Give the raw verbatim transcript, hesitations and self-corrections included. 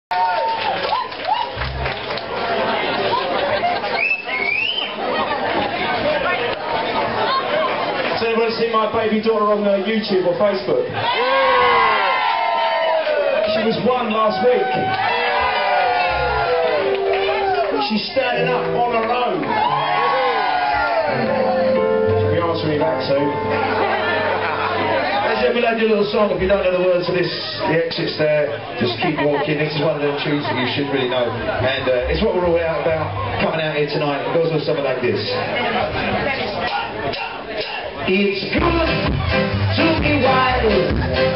Has anyone seen my baby daughter on uh, YouTube or Facebook? She was one last week. She's standing up on her own. She'll be answering me back soon. As we'll do a little song. If you don't know the words to this, the exit's there. Just keep walking. This is one of the tunes that you should really know. And uh, it's what we're all out about, coming out here tonight. It goes with something like this. It's good to be wild.